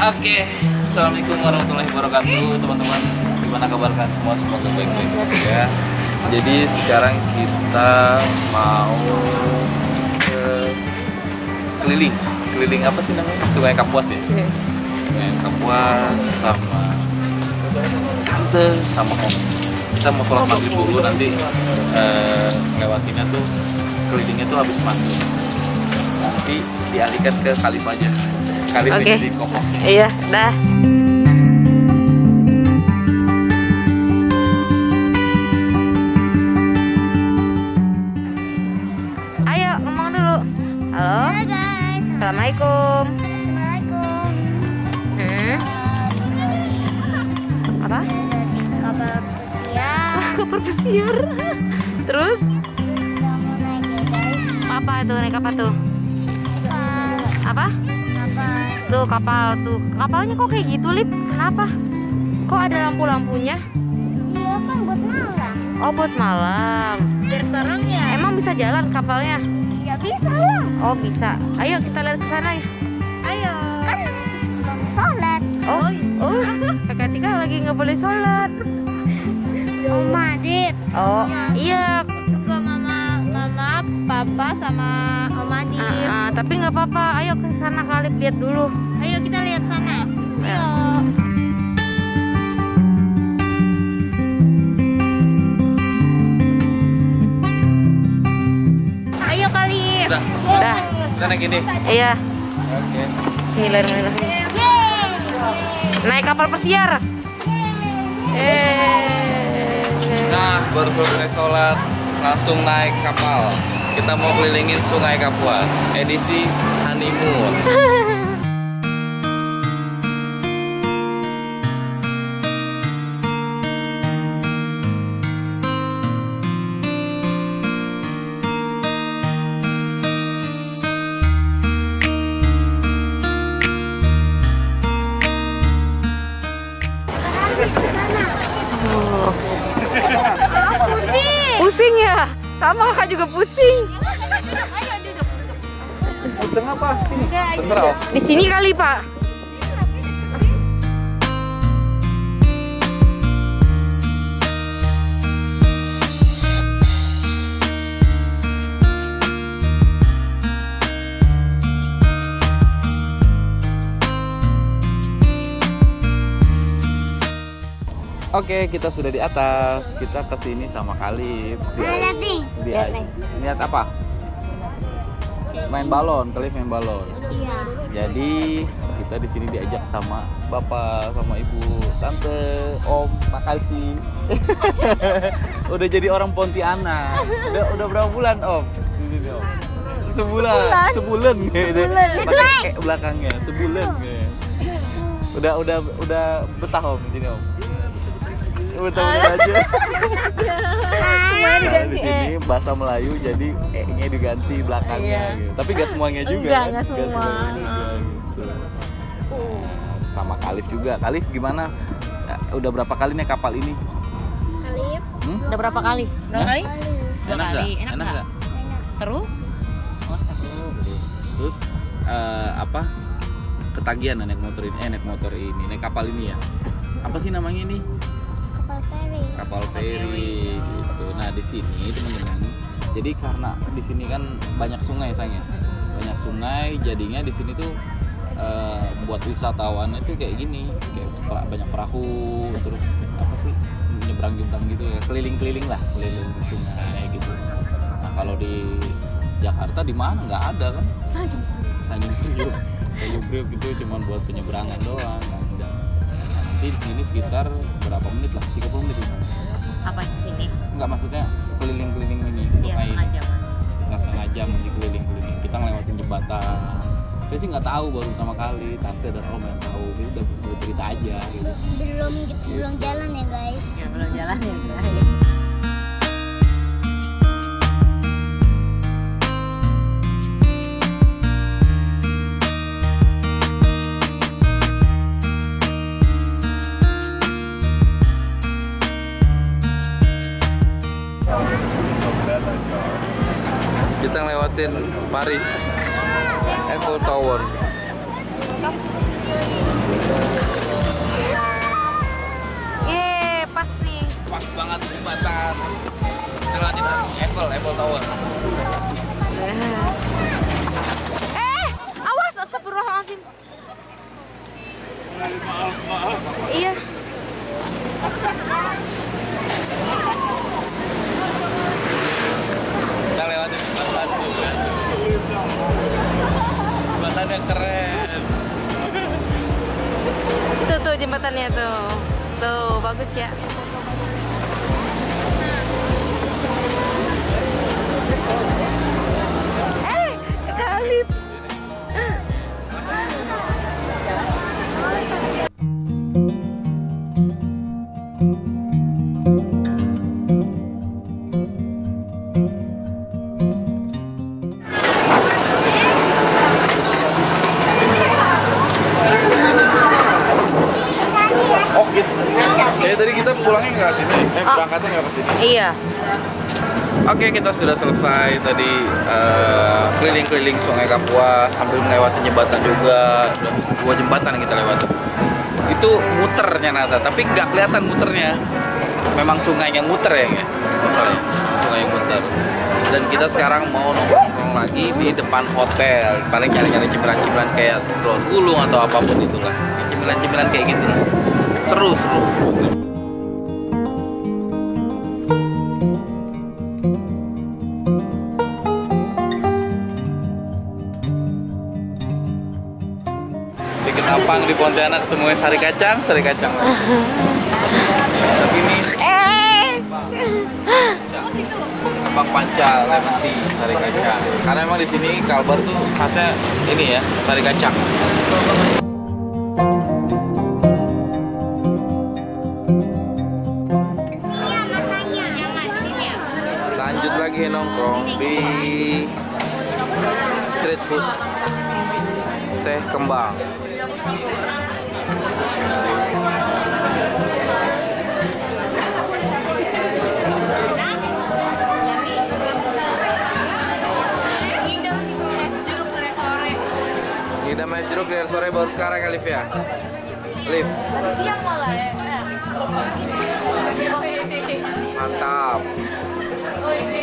Oke, assalamualaikum warahmatullahi wabarakatuh, teman-teman. Gimana kabar kalian semua? Semoga baik-baik saja. Jadi sekarang kita mau ke keliling apa sih namanya? Sungai Kapuas ya. Sungai Kapuas sama tante sama om. Kita mau sholat maghrib dulu, nanti lewatinnya tuh kelilingnya tuh habis maghrib. Nanti dialihkan ke Khalif aja. Khalif ini di Kopos. Iya, dah. Ayo ngomong dulu. Halo. Halo guys. Assalamualaikum. Assalamualaikum. Apa? Kapal pesiar. Kapal pesiar. Terus? Kita mau naik ya guys. Apa itu, naik apa tuh? Apa? Kapal. Tuh kapal tuh. Kapalnya kok kayak gitu, Lip? Kenapa? Kok ada lampu-lampunya? Iya kan buat malam. Oh, buat malam. Biar terang ya. Emang bisa jalan kapalnya? Ya bisa lah. Oh, bisa. Ayo kita lihat ke sana ya. Ayo. Kan belum sholat. Oh, Kakak Tika lagi nggak boleh sholat. Oma Adit. Oh, iya. Juga mama, papa sama Oma Adit. Tapi nggak apa-apa. Ayo ke sana Khalif, lihat dulu. Ayo kita lihat sana. Ayo. Ayo kali. Udah, Dah. kita naik ini. Iya. Oke. Bismillahirrahmanirrahim. Yeay. Naik kapal pesiar. Nah, baru selesai sholat, langsung naik kapal. Kita mau kelilingin Sungai Kapuas, edisi honeymoon. Pusing ya? Sama Kakak juga pusing. Ayo duduk. Pusing apa? Sini. Terserah. Di sini kali, Pak. Oke, kita sudah di atas. Kita kesini sama Khalif. Lihat nih. Lihat apa? Main balon, Khalif main balon. Iya. Jadi kita di sini diajak sama bapak, sama ibu, tante, om, makasih. Udah jadi orang Pontianak. Udah berapa bulan om? Ini om. Sebulan gitu. Pakai belakangnya, sebulan gitu. Udah betah om di sini om. Betul-betul aja. Nah, di sini bahasa Melayu jadi nya diganti belakangnya gitu. Tapi gak semuanya juga. Enggak semua. Gitu. Sama Khalif juga. Khalif gimana? Udah berapa kali naik kapal ini? Khalif. Udah berapa kali? Berapa kali? Enak kali. nggak? Enak nggak? Seru? Oh seru. Terus apa? Ketagihan naik motor ini, naik kapal ini ya. Apa sih namanya ini? Kapal feri gitu. Nah di sini teman-teman, jadi karena di sini kan banyak sungai sayangnya, banyak sungai, jadinya di sini tuh buat wisatawan itu kayak gini, kayak banyak perahu, terus apa sih nyebrang gitu ya, keliling lah, keliling sungai gitu. Nah kalau di Jakarta di mana nggak ada kan? Tanjung Priok gitu, cuman buat penyeberangan doang, nggak ada. Di sini sekitar berapa menit lah? 30 menit kan? Apa di sini? Enggak, maksudnya keliling-keliling ini Iya, sungai. setengah jam. Keliling. Kita ngelewatin jembatan. Saya sih nggak tahu, baru pertama kali. Tante dan om yang tahu. Kita udah cerita aja gitu. Belum jalan ya guys. Ya, belum jalan ya. Kita ngelewatin Paris Eiffel Tower. Pas nih. Pas banget jembatan. Kita lanjut Eiffel Tower. Awas, astagfirullahaladzim. Maaf. Iya. Kita lewatin jembatan tuh, guys. Jembatan yang keren. Tuh jembatannya tuh. Tuh, bagus ya. Kalip. Oh gitu. Kayak tadi kita pulangnya nggak ke sini, berangkatnya nggak ke sini. Iya. Oke, kita sudah selesai tadi keliling-keliling Sungai Kapuas sambil melewati jembatan juga. Udah 2 jembatan yang kita lewati. Itu muter ternyata, tapi nggak kelihatan muternya. Memang sungainya muter ya, masalahnya. Sungai muter. Dan kita sekarang mau nongkrong lagi di depan hotel. Paling nyari-nyari cemilan-cemilan kayak telur gulung atau apapun itulah. Cemilan-cemilan kayak gitu. Seru. Di Ketapang di Pontianak temuin sari kacang. Tapi ini Ketapang Panca lemon tea sari kacang. Karena emang di sini Kalbar tuh khasnya ini ya, sari kacang. Lanjut lagi nongkrong di street food Teh Kembang. Ngidam es jeruk dari sore baru sekarang ya, Liv ya? Liv? Tadi siang malah ya. Oh ini. Mantap. Oh ini.